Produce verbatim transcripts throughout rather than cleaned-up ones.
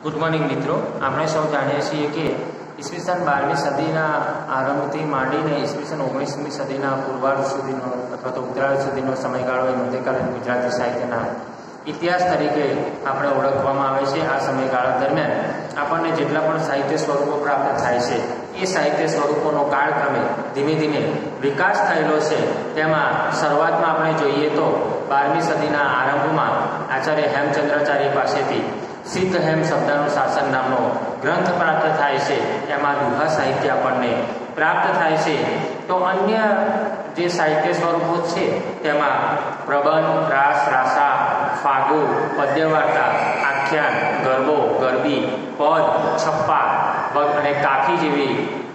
Good morning मित्रों, આપણે સૌ જાણીએ છીએ કે ઈસવીસન બારમી સદીના આરંભથી માંડીને ઈસવીસન ઓગણીસમી સદીના પૂર્વાર્ધ સુધીનો અથવા તો ઉત્તરાર્ધ સુધીનો સમયગાળો એ મધ્યકાલીન ગુજરાતી સાહિત્યના ઇતિહાસ તરીકે આપણે ઓળખવામાં આવે છે। આ સમયગાળા દરમિયાન આપણને જેટલા પણ સાહિત્ય સ્વરૂપો પ્રાપ્ત થાય છે એ સાહિત્ય સ્વરૂપોનો કાળક્રમે ધીમે ધીમે વિકાસ થયેલો છે। તેમાં શરૂઆતમાં આપણે જોઈએ તો બારમી સદીના આરંભમાં આચાર્ય હેમચંદ્રાચાર્ય પાસેથી સિદ્ધ હેમ શબ્દનું શાસન નામનો ગ્રંથ પ્રાપ્ત થાય છે। એમાં દુહા સાહિત્ય આપણને પ્રાપ્ત થાય છે। તો અન્ય જે સાહિત્ય સ્વરૂપો છે તેમાં પ્રબંધ, રાસ, રાસા, ફાગુ, પદ્યવાર્તા, આખ્યાન, ગરબો, ગરબી, પદ, છપ્પા અને કાફી જેવી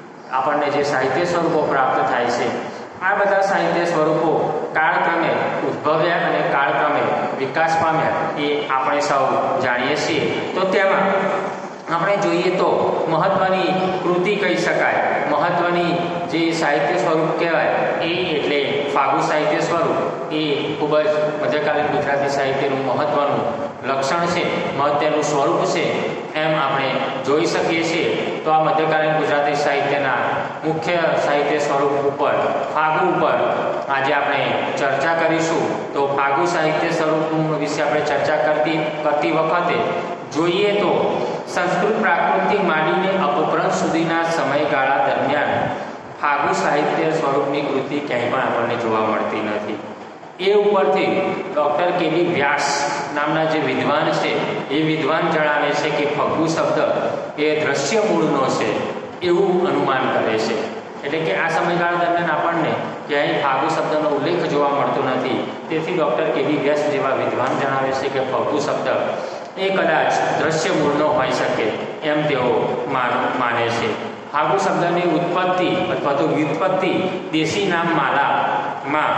આપણને જે સાહિત્ય સ્વરૂપો પ્રાપ્ત થાય છે, આ બધા સાહિત્ય સ્વરૂપો કાળક્રમે ઉદ્ભવ્યા અને કાળક્રમે વિકાસ પામ્યા એ આપણે સૌ જાણીએ છીએ। તો તેમાં આપણે જોઈએ તો મહત્વની કૃતિ કહી શકાય, મહત્વની જે સાહિત્ય સ્વરૂપ કહેવાય એ એટલે ફાગુ સાહિત્ય સ્વરૂપ એ ખૂબ જ મધ્યકાલીન ગુજરાતી સાહિત્યનું મહત્વનું લક્ષણ છે, મહત્વનું સ્વરૂપ છે એમ આપણે જોઈ શકીએ છીએ। તો આ મધ્યકાલીન ગુજરાતી સાહિત્યના મુખ્ય સાહિત્ય સ્વરૂપ ઉપર ફાગુ ઉપર આજે આપણે ચર્ચા કરીશું। તો ફાગુ સાહિત્ય સ્વરૂપ વિશે આપણે ચર્ચા કરતી કરતી વખતે જોઈએ તો સંસ્કૃત પ્રાકૃતિક માંડીને અપભ્રંશ સુધીના સમયગાળા દરમિયાન ફાગુ સાહિત્ય સ્વરૂપની કૃતિ ક્યાંય પણ આપણને જોવા મળતી નથી। એ ઉપરથી ડૉક્ટર કે વી વ્યાસ નામના જે વિદ્વાન છે એ વિદ્વાન જણાવે છે કે ફગ્ગુ શબ્દ એ દ્રશ્ય મૂળનો છે એવું અનુમાન કરે છે। એટલે કે આ સમયગાળા દરમિયાન આપણને ક્યાંય ફાગુ શબ્દનો ઉલ્લેખ જોવા મળતો નથી। તેથી ડૉક્ટર કે વી વ્યાસ જેવા વિદ્વાન જણાવે છે કે ફગ્ગુ શબ્દ એ કદાચ દ્રશ્ય મૂળનો હોઈ શકે એમ તેઓ માને છે। ફાગુ શબ્દની ઉત્પત્તિ અથવા તો વ્યુત્પત્તિ દેશી નામ માલામાં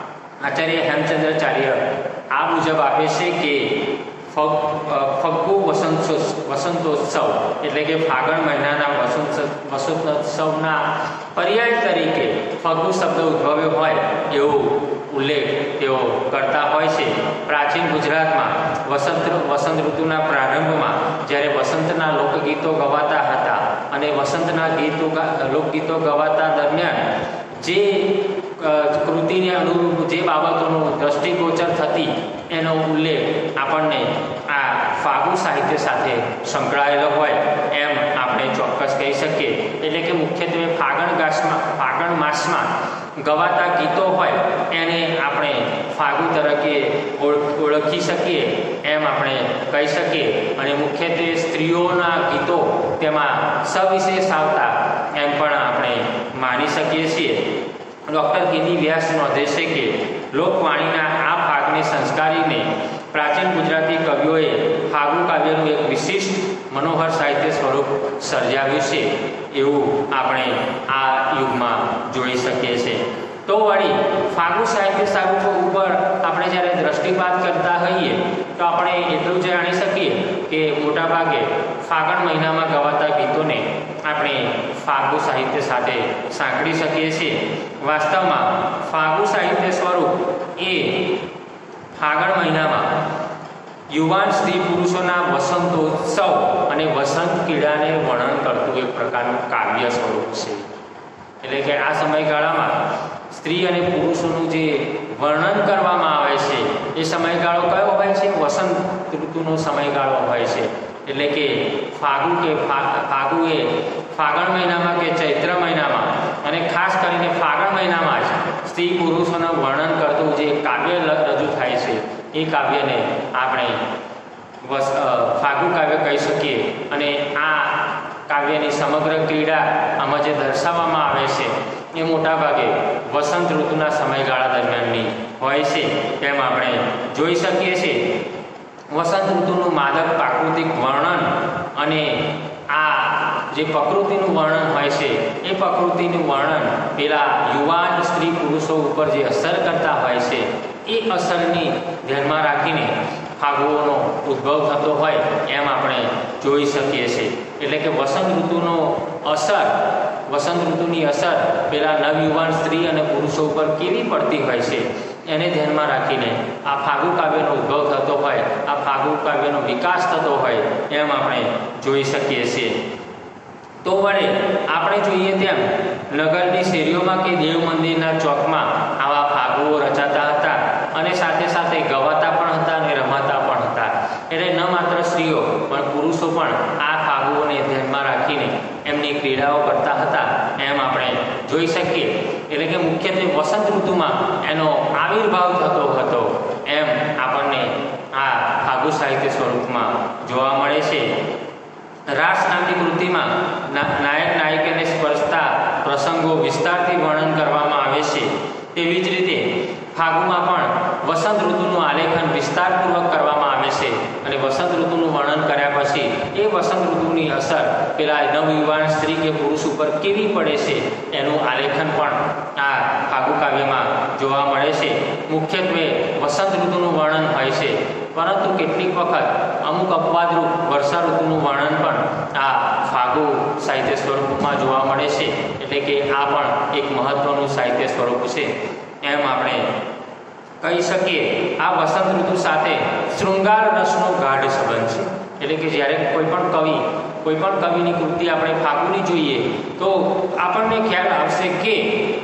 આચાર્ય હેમચંદ્રાચાર્ય આ મુજબ આપે છે કે ફગ ફગ્ગુ વસંત વસંતોત્સવ એટલે કે ફાગણ મહિનાના વસંત વસંતોત્સવના પર્યાય તરીકે ફગ્ગુ શબ્દ ઉદ્ભવ્યો હોય એવો ઉલ્લેખ તેઓ કરતા હોય છે। પ્રાચીન ગુજરાતમાં વસંત વસંત ઋતુના પ્રારંભમાં જ્યારે વસંતના લોકગીતો ગવાતા હતા અને વસંતના ગીતો લોકગીતો ગવાતા દરમિયાન જે કૃતિને અનુરૂપ જે બાબતોનું દ્રષ્ટિગોચર થતી એનો ઉલ્લેખ આપણને આ ફાગુ સાહિત્ય સાથે સંકળાયેલો હોય એમ આપણે ચોક્કસ કહી શકીએ। એટલે કે મુખ્યત્વે ફાગણ ગાસમાં ફાગણ માસમાં ગવાતા ગીતો હોય એને આપણે ફાગુ તરીકે ઓળખી શકીએ એમ આપણે કહી શકીએ। અને મુખ્યત્વે સ્ત્રીઓના ગીતો તેમાં સવિશેષ આવતા એમ પણ આપણે માની શકીએ છીએ। ડૉક્ટર કે વી વ્યાસ નોંધે છે કે લોકવાણીના આ ભાગને સંસ્કારીને પ્રાચીન ગુજરાતી કવિઓએ ફાગુ કાવ્યનું એક વિશિષ્ટ મનોહર સાહિત્ય સ્વરૂપ સર્જાવ્યું છે એવું આપણે આ યુગમાં જોઈ શકીએ છીએ। તો વળી ફાગુ સાહિત્ય સ્વરૂપો ઉપર આપણે જ્યારે દ્રષ્ટિપાત કરતા હોઈએ તો આપણે એટલું જાણી શકીએ કે મોટાભાગે ફાગણ મહિનામાં ગવાતા ગીતોને આપણે ફાગુ સાહિત્ય સાથે સાંકળી શકીએ છીએ। વાસ્તવમાં ફાગુ સાહિત્ય સ્વરૂપ એ ફાગણ મહિનામાં યુવાન સ્ત્રી પુરુષોના વસંતોત્સવ અને વસંત કીડાને વર્ણન કરતું એક પ્રકારનું કાવ્ય સ્વરૂપ છે। એટલે કે આ સમયગાળામાં સ્ત્રી અને પુરુષોનું જે વર્ણન કરવામાં આવે છે એ સમયગાળો કયો હોય છે? વસંત ઋતુનો સમયગાળો હોય છે। એટલે કે ફાગુ કે ફાગુ એ ફાગણ મહિનામાં કે ચૈત્ર મહિનામાં અને ખાસ કરીને ફાગણ મહિનામાં જ સ્ત્રી પુરુષોનું વર્ણન કરતું જે કાવ્ય રજૂ થાય છે એ કાવ્યને આપણે ફાગુ કાવ્ય કહી શકીએ। અને આ કાવ્યની સમગ્ર ક્રીડા આમાં જે દર્શાવવામાં આવે છે એ મોટાભાગે વસંત ઋતુના સમયગાળા દરમિયાનની હોય છે તેમ આપણે જોઈ શકીએ છીએ। વસંત ઋતુનું માદક પ્રાકૃતિક વર્ણન અને આ જે પ્રકૃતિનું વર્ણન હોય છે એ પ્રકૃતિનું વર્ણન પેલા યુવાન સ્ત્રી પુરુષો ઉપર જે અસર કરતા હોય છે એ અસરની ધ્યાનમાં રાખીને ફાગુઓનો ઉદ્ભવ થતો હોય એમ આપણે જોઈ શકીએ છીએ। એટલે કે વસંત ઋતુનો અસર વસંત ઋતુની અસર પેલા નવયુવાન સ્ત્રી અને પુરુષો ઉપર કેવી પડતી હોય છે એને ધ્યાનમાં રાખીને આ ફાગુ કાવ્યનો ઉદ્ભવ થતો હોય, આ ફાગુ કાવ્યનો વિકાસ થતો હોય એમ આપણે જોઈ શકીએ છીએ। તો વળે આપણે જોઈએ તેમ નગરની શેરીઓમાં કે દેવ મંદિરના ચોકમાં આવા ફાગુઓ રચાતા હતા અને સાથે સાથે ગવાતા પણ હતા અને રમાતા પણ હતા। એટલે ન માત્ર સ્ત્રીઓ પણ પુરુષો પણ આ ફાગુઓને ધ્યાનમાં રાખીને એમની ક્રીડાઓ કરતા હતા એમ આપણે જોઈ શકીએ। એટલે કે મુખ્યત્વે વસંત ઋતુમાં એનો આવિર્ભાવ થતો હતો એમ આપણને આ ફાગુ સાહિત્ય સ્વરૂપમાં જોવા મળે છે। રાસ નામની કૃતિમાં નાયક નાયિકાને સ્પર્શતા પ્રસંગો વિસ્તારથી વર્ણન કરવામાં આવે છે। તેવી જ રીતે ફાગુમાં પણ વસંત ઋતુનું આલેખન વિસ્તારપૂર્વક કરવામાં આવે છે અને વસંત ઋતુનું વર્ણન કર્યા પછી એ વસંત ઋતુની અસર પેલા નવયુવાન સ્ત્રી કે પુરુષ ઉપર કેવી પડે છે એનું આલેખન પણ આ ફાગુ કાવ્યમાં જોવા મળે છે। મુખ્યત્વે વસંત ઋતુનું વર્ણન હોય છે, પરંતુ કેટલીક વખત અમુક અપવાદરૂપ વર્ષા ઋતુનું વર્ણન પણ આ ફાગુ સાહિત્ય સ્વરૂપમાં જોવા મળે છે। એટલે કે આ પણ એક મહત્વનું સાહિત્ય સ્વરૂપ છે એમ આપણે કહી શકીએ। આ વસંત ઋતુ સાથે શૃંગાર રસનો ગાઢ સંબંધ છે। એટલે કે જ્યારે કોઈ પણ કવિ કોઈ પણ કવિની કૃતિ આપણે ફાગુની જોઈએ તો આપણને ખ્યાલ આવશે કે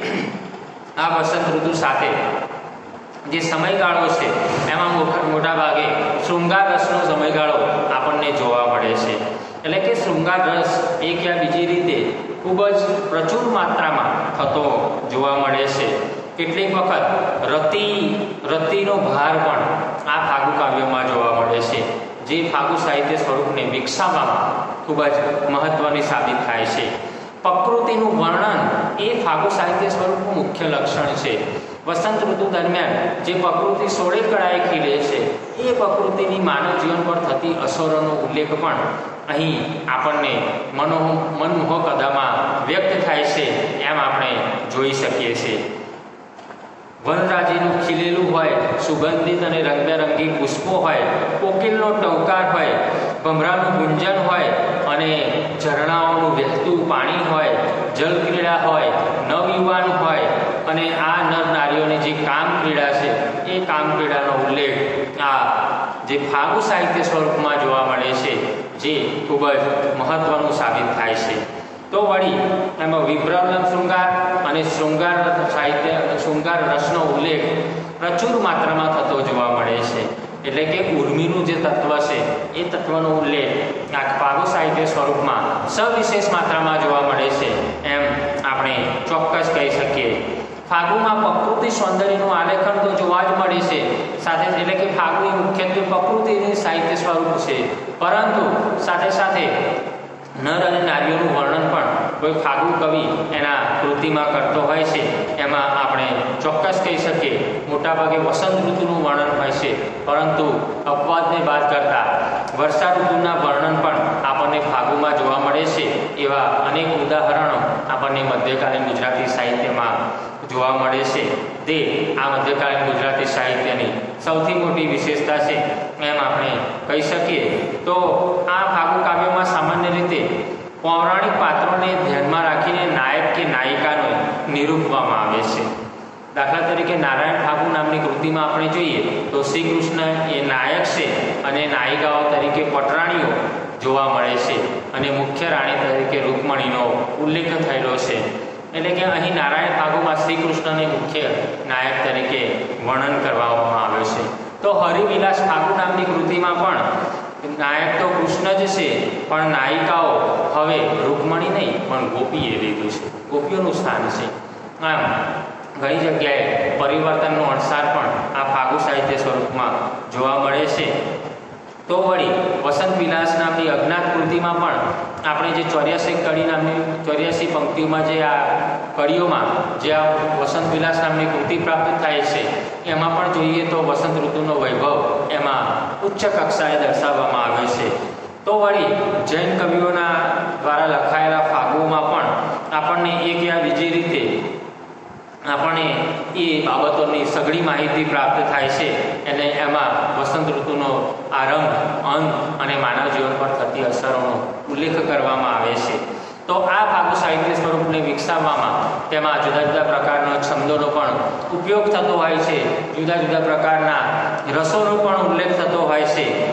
આ વસંત ઋતુ સાથે જે સમયગાળો છે એમાં મોટા ભાગે શૃંગાર રસનો સમયગાળો આપણને જોવા મળે છે। એટલે કે શૃંગાર રસ એક યા બીજી રીતે ખૂબ જ પ્રચુર માત્રામાં થતો જોવા મળે છે। કેટલીક વખત રતિ રતિનો ભાર પણ આ ફાગુ કાવ્યમાં જોવા મળે છે, જે ફાગુ સાહિત્ય સ્વરૂપને વિકસાવવામાં ખૂબ જ મહત્વની સાબિત થાય છે। પ્રકૃતિનું વર્ણન એ ફાગુ સાહિત્ય સ્વરૂપનું મુખ્ય લક્ષણ છે। વસંત ઋતુ દરમિયાન જે પ્રકૃતિ સોળે કળાએ ખીલે છે એ પ્રકૃતિની માનવ જીવન પર થતી અસરોનો ઉલ્લેખ પણ અહીં આપણને મનો મનમોહક અદામાં વ્યક્ત થાય છે એમ આપણે જોઈ શકીએ છીએ। વનરાજીનું ખીલેલું હોય, સુગંધિત અને રંગબેરંગી પુષ્પો હોય, કોકિલનો ટવકાર હોય, ભમરાનું ગુંજન હોય અને ઝરણાઓનું વહેતું પાણી હોય, જલક્રીડા હોય, નવયુવાન હોય અને આ નર નારીઓની જે કામ ક્રીડા છે એ કામ ક્રીડાનો ઉલ્લેખ આ જે ફાગુ સાહિત્ય સ્વરૂપમાં જોવા મળે છે, જે ખૂબ જ મહત્વનું સાબિત થાય છે। તો વળી એમાં વિભ્રમણ શૃંગાર અને શૃંગાર સાહિત્ય શૃંગાર રસનો ઉલ્લેખ પ્રચુર માત્રામાં થતો જોવા મળે છે। એટલે કે ઉર્મિનું જે તત્વ છે એ તત્વનો ઉલ્લેખ આ ફાગુ સાહિત્ય સ્વરૂપમાં સવિશેષ માત્રામાં જોવા મળે છે એમ આપણે ચોક્કસ કહી શકીએ। ફાગુમાં પ્રકૃતિ સૌંદર્યનું આલેખન તો જોવા જ મળે છે સાથે, એટલે કે ફાગુ એ મુખ્યત્વે પ્રકૃતિનું સાહિત્ય સ્વરૂપ છે, પરંતુ સાથે સાથે નર અને નારીઓનું વર્ણન પણ કોઈ ફાગુ કવિ એના કૃતિમાં કરતો હોય છે। એમાં આપણે ચોક્કસ કહી શકીએ મોટાભાગે વસંત ઋતુનું વર્ણન હોય છે, પરંતુ અપવાદને બાદ કરતા વર્ષા ઋતુના વર્ણન પણ આપણને ફાગુમાં જોવા મળે છે। એવા અનેક ઉદાહરણો આપણને મધ્યકાલીન ગુજરાતી સાહિત્યમાં જોવા મળે છે। તે આ મધ્યકાલીન ગુજરાતી સાહિત્યની સૌથી મોટી વિશેષતા છે એમ આપણે કહી શકીએ। તો આ ફાગુ કાવ્યમાં સામાન્ય રીતે પૌરાણિક પાત્રોને ધ્યાનમાં રાખીને નાયક કે નાયિકાને નિરૂપવામાં આવે છે। દાખલા તરીકે નારાયણ ફાગુ નામની કૃતિમાં આપણે જોઈએ તો શ્રી કૃષ્ણ એ નાયક છે અને નાયિકાઓ તરીકે પટરાણીઓ જોવા મળે છે અને મુખ્ય રાણી તરીકે રૂકમણીનો ઉલ્લેખ થયેલો છે। એટલે કે અહીં નારાયણ ફાગુમાં શ્રી કૃષ્ણને મુખ્ય નાયક તરીકે વર્ણન કરવામાં આવ્યું છે। તો હરિવિલાસ ફાગુ નામની કૃતિમાં પણ નાયક તો કૃષ્ણ જ છે, પણ નાયિકાઓ હવે રૂકમણી નહીં પણ ગોપીએ લીધું છે, ગોપીઓનું સ્થાન છે। આમ ઘણી જગ્યાએ પરિવર્તનનો અણસાર પણ આ ફાગુ સાહિત્ય સ્વરૂપમાં જોવા મળે છે। તો વળી વસંત વિલાસ નામની અજ્ઞાત કૃતિમાં પણ આપણે જે ચોર્યાસી કડી નામની ચોર્યાસી પંક્તિઓમાં જે આ કડીઓમાં જે આ વસંત વિલાસ નામની કૃતિ પ્રાપ્ત થાય છે એમાં પણ જોઈએ તો વસંત ઋતુનો વૈભવ એમાં ઉચ્ચ કક્ષાએ દર્શાવવામાં આવ્યો છે। તો વળી જૈન કવિઓના દ્વારા લખાયેલા ફાગુઓમાં પણ આપણને એક યા બીજી રીતે આપણને એ બાબતોની સઘળી માહિતી પ્રાપ્ત થાય છે અને એમાં વસંત ઋતુનો આરંભ, અંત અને માનવ જીવન પર થતી અસરોનો ઉલ્લેખ કરવામાં આવે છે। તો આ ફાગુ સાહિત્ય સ્વરૂપને વિકસાવવામાં તેમાં જુદા જુદા પ્રકારના છંદોનો પણ ઉપયોગ થતો હોય છે, જુદા જુદા પ્રકારના રસોનો પણ ઉલ્લેખ થતો હોય છે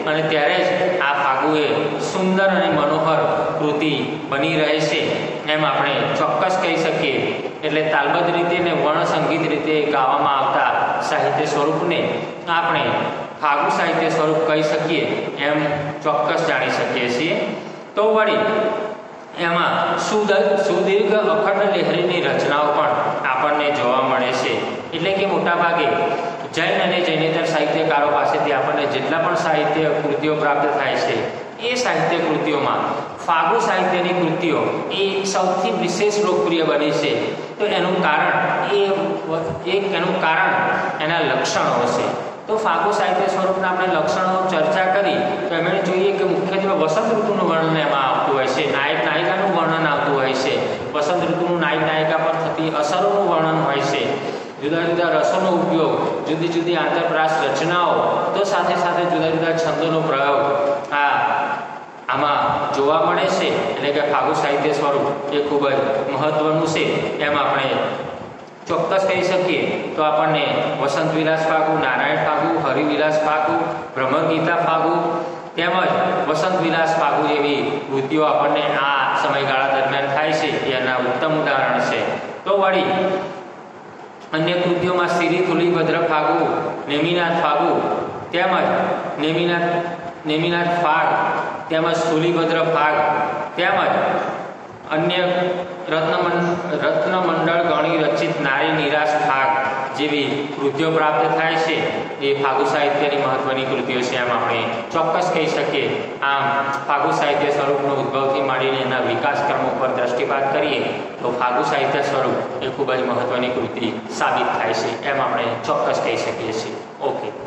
અને ત્યારે જ આ ફાગુ એ સુંદર અને મનોહર કૃતિ બની રહે છે એમ આપણે ચોક્કસ કહી શકીએ. એટલે તાલબદ્ધ રીતે ને વર્ણ સંગીત રીતે ગાવામાં આવતા સાહિત્ય સ્વરૂપને આપણે ફાગુ સાહિત્ય સ્વરૂપ કહી શકીએ એમ ચોક્કસ જાણી શકીએ છીએ. તો વળી એમાં સુદીર્ઘ અખંડ લહેરીની રચનાઓ પણ આપણને જોવા મળે છે. એટલે કે મોટાભાગે જૈન અને જૈનેતર સાહિત્યકારો પાસેથી આપણને જેટલા પણ સાહિત્ય કૃતિઓ પ્રાપ્ત થાય છે એ સાહિત્ય કૃતિઓમાં ફાગુ સાહિત્યની કૃતિઓ એ સૌથી વિશેષ લોકપ્રિય બની છે. તો એનું કારણ એ એક એનું કારણ એના લક્ષણો છે. તો ફાગુ સાહિત્ય સ્વરૂપના આપણે લક્ષણો ચર્ચા કરી તો એમણે જોઈએ કે મુખ્યત્વે વસંત ઋતુનું વર્ણન એમાં આવતું હોય છે, નાયક નાયિકાનું વર્ણન આવતું હોય છે, વસંત ઋતુનું નાયક નાયિકા પર થતી અસરોનું વર્ણન હોય છે, જુદા જુદા રસોનો ઉપયોગ, જુદી જુદી આંતરપ્રાસ રચનાઓ, તો સાથે સાથે જુદા જુદા છંદોનો પ્રયોગ આ આમાં જોવા મળે છે. એટલે કે ફાગુ સાહિત્ય સ્વરૂપ એ ખૂબ જ મહત્વનું છે એમ આપણે ચોક્કસ કહી શકીએ. તો આપણને વસંત વિલાસ ફાગુ, નારાયણ ફાગુ, હરિવિલાસ ફાગુ, ભ્રમર ગીતા ફાગુ તેમજ વસંત વિલાસ ફાગુ જેવી કૃતિઓ આપણને આ સમયગાળા દરમિયાન થાય છે એના ઉત્તમ ઉદાહરણ છે. તો વળી અન્ય કૃતિઓમાં સિરી તુલીભદ્ર ફાગુ, નેમિનાથ ફાગુ તેમજ નેમિનાથ નેમિનાથ ફાગ તેમજ સ્થુલીભદ્ર ફાગ તેમજ અન્ય રત્નમંડ રત્નમંડળ ગણી રચિત નારી નિરાશ ફાગ જેવી કૃતિઓ પ્રાપ્ત થાય છે. એ ફાગુ સાહિત્યની મહત્વની કૃતિઓ છે એમ આપણે ચોક્કસ કહી શકીએ. આમ ફાગુ સાહિત્ય સ્વરૂપનો ઉદ્ભવથી માંડીને એના વિકાસ ક્રમો પર દ્રષ્ટિપાત કરીએ તો ફાગુ સાહિત્ય સ્વરૂપ એ ખૂબ જ મહત્વની કૃતિ સાબિત થાય છે એમ આપણે ચોક્કસ કહી શકીએ છીએ. ઓકે.